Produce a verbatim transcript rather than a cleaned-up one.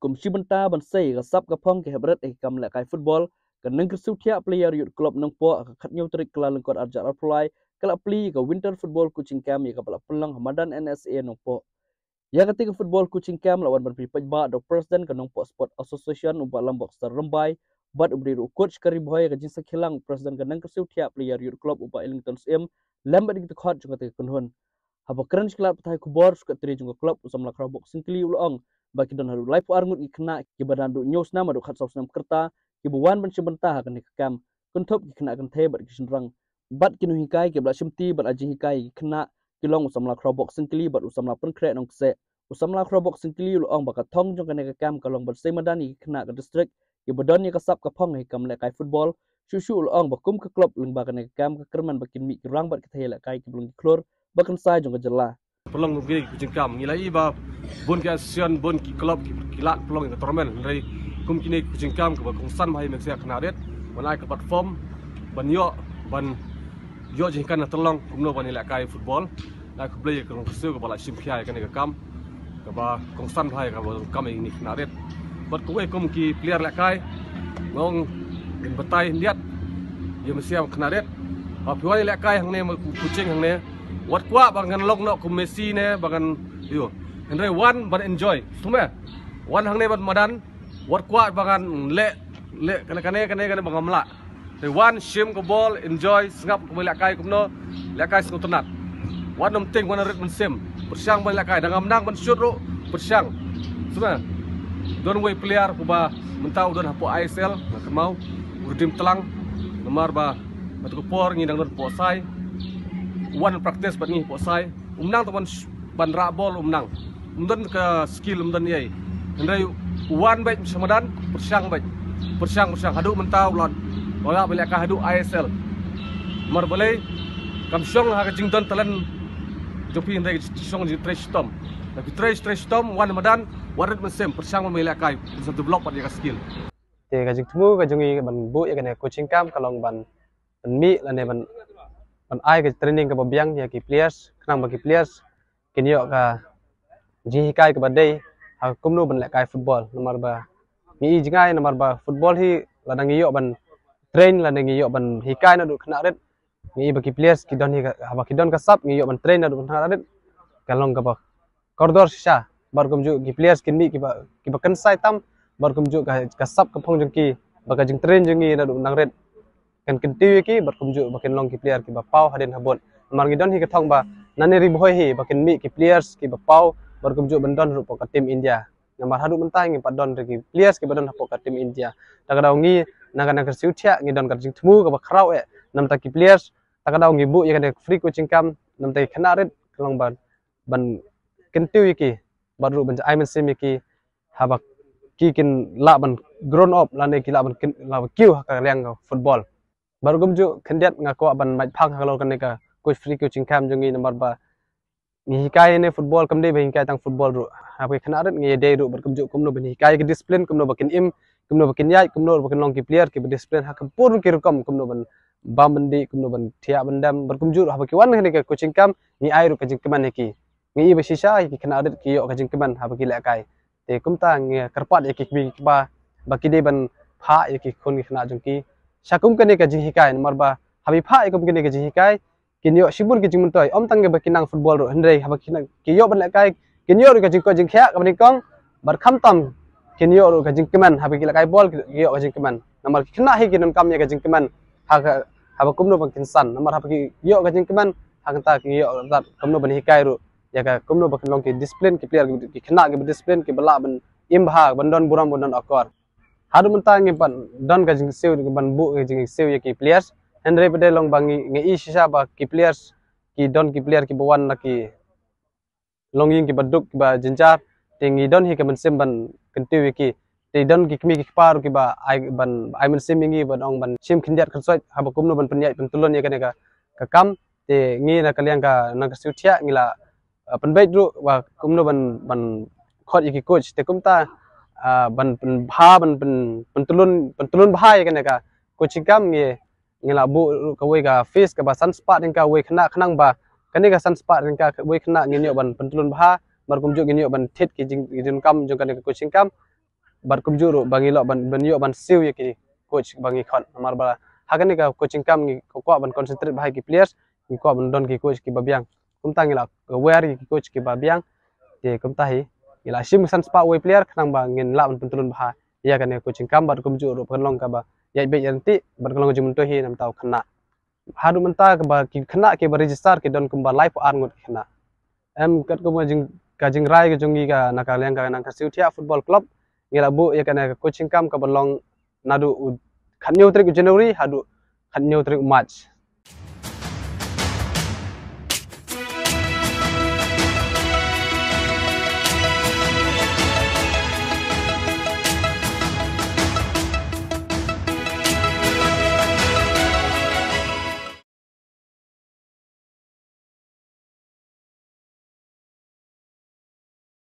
cùng chi banta ban sei ga sap ga phong ke hebret e kam la kai football kan nang krisu thia player yut club nang po khat nyau trik kala lengkot arjar apply kala pli ga winter football coaching camp ya kapala pulang hamadan N S A nang po ya ketika football coaching camp lawan ban pripaj ba do president kan nang po sport association umpa lambok star rembai bat ubri ru coach kari boy ga jinsa khilang president kan nang krisu thia player yut club umpa Ellington M lambat dik khot jung te kunhun haba crunch club thai kubor suka tri jung club usam la krabok singkli ulong baki don haru live arngut ikna ki badan du news nama du khat saus nam kerta ki buwan ban chibanta kan ikam kun thop ki khna kan the bat ki rang bat ki nu hikai ki bla simti bat aji hikai khna ki long usam la krabok singkli bat usam la pun kre nong se usam la krabok singkli ulong baka thong jung kan ikam kalong bat semadani khna ka district ki badon ni ka sap ka phong ikam le kai football shu shu ulong bakum ka club leng ba kan ikam ka kerman bakin mi ki rang bat ki the le kai ki blung klor bakan sai jung ka jalla pelong begini kucing kam ngilai ba bon ke asian bon ki club ki kilat pelong ke tournament dari kum kini kucing kam ke bakong san mai mek sia knaret manai ke platform ban yo ban yo jingkan terlong kum no ban ila kai football na ku play ke long sil ke bala sim khiai ke ne ke kam ke ba kong san mai ke ba kam ini knaret bat ku kum ki player la kai ngong in batai liat ye mesia knaret ba piwai la kai hang ne kucing hang ne wat kwa bangan lok no ku Messi ne bangan yo henry one ban enjoy tume one hang ne ban madan wat kwa bangan le le kana kana kana kana bangam la the one shim ko ball enjoy ngap ku la kai ku no la kai sing tunat one nom ting one red ban sim persiang ban la kai dangam nang ban shoot ro persiang tume don way player ku ba mentau don hapo I S L na kemau tim telang nomor ba batu por ngidang don po sai one practice bat ni po sai umnang teman ban ra bol umnang umdan ke skill umdan yai hendai one baik samadan persiang baik persiang persiang hadu mentau lon wala beli ka hadu I S L mar balai kam syong ha ka jingdon talan jopi hendai syong ji trash tom tapi trash trash tom one madan warit mesem persiang beli ka satu blok pat ya skill te ka jing tmu ka jungi ban bu ya kana coaching camp kalong ban ban mi la ne ban ban ai ke training ke babiang ya ki players kenang bagi players kinyo ka ji kai ke badai ha kumnu ban la kai football nomor ba ni jingai nomor ba football hi ladang iyo ban train ladang iyo ban hikai na du khna ret ni bagi players ki don hi ha bagi don ka sap ni iyo ban train na du khna ret kalong ka ba kordor sha bar kum ju ki players kin mi ki ba ki ba kan sai tam bar kum ju ka ka sap ka phong jung ki ba ka jing train jung ni na du nang ret kan kentiu ki berkumju bakin long ki player ki bapau haden habon mar ngidon hi ka thong ba nani ri boy hi bakin mi ki players ki bapau berkumju bendon rupo ka tim India namar hadu mentai ngi padon ki players ki badon hapo ka tim India takadau ngi naga naga siu thia ngi don ka jing thmu ka bakrau e nam ta ki players takadau ngi bu ya ka free coaching camp nam tai khana ret long ban ban kentiu ki baru ban ai men sim ki habak ki kin la ban grown up la ne ki la ban la kiu ka liang football baru gumju kendiat ngako ban mai phang kalau kan ka coach free coaching camp jungi nomor ba ni hikai ne football kam dei hikai tang football ru ha pe khana ret ngi dei ru bar gumju kumno ban hikai ke discipline kumno bakin im kumno bakin yai kumno bakin long ki player ki discipline ha kampur ki rukom kumno ban bam bandi kumno ban thia bandam bar gumju ha ki wan ne ka coaching camp ni ai ru ka jing keman ki ngi be sisa ki khana ret ki yo ka jing keman ha ki la kai te kumta ngi karpat ki bi ba baki dei ban pha ki khon ki khana jung ki sakum kene ka jing hikai nomor ba habi pha ikum kene ka jing hikai kinyo sibur ki jing muntoi om tangge bakinang football ro hendrei haba kinang kiyo ban lakai kinyo ro ka jing ko jing khya ka bani kong bar kham tam kinyo ro ka jing keman habi ki lakai ball kiyo ka jing keman nomor khna hi kinam kam ya ka jing keman ha haba kumno ban kin san nomor haba ki yo ka jing keman ha ta kiyo dat kumno ban hikai ro ya ka kumno bakin long ki discipline ki player ki khna ki discipline ki bala ban imba ban don buram ban akor hadu mentang ngi ban don ka jing sew ban bu jing sew ya ki players hendrei pede long bangi ngi i sisa ba ki players ki don ki player ki bawan na ki long ying ki baduk ba jinjar tingi don hi ka ban sim ban kentiu ki te don ki kmi ki par ki ba ai ban ai men sim ngi ban ong ban sim khindiat kan soi ha ba kumno ban penyai pentulon ya ka ka ka kam te ngi na kaliang ka na ka siu thia ngi la penbai ru wa kumno ban ban khot ki coach te kumta ban bha ban pentulun pentulun bha ya kan ka coaching camp ngi ngila bu ka we ka face ka ba sun spot ka we khna khnang ba kani ka sun spot ka we khna ngi ban pentulun bha mar kum ju ngi ban thet ki jing jin kam ju kan ka coaching camp bar kum juru bangi lo ban ban yo ban siu ya ki coach bangi khon mar ba hagan ni ka coaching kam ni ko ko ban concentrate bahai ki players ni ko ban don ki coach ki babiang kum tangi la wear ki coach ki babiang te kum tahi ila sim san spa we player khnang ba ngin la ban pentulun bah ya kan coaching kam bar kum juru ban long ka ba ya be yanti bar long jum to hi nam tau khna hadu menta ka ba ki khna ke ba register ke don kum ba live ar ngot khna em kat ko ma jing ka jing rai ka jungi ka nakaliang ka nang ka siutia football club ngira bu ya kan coaching kam ka ban long nadu khanyo trik January hadu khanyo trik March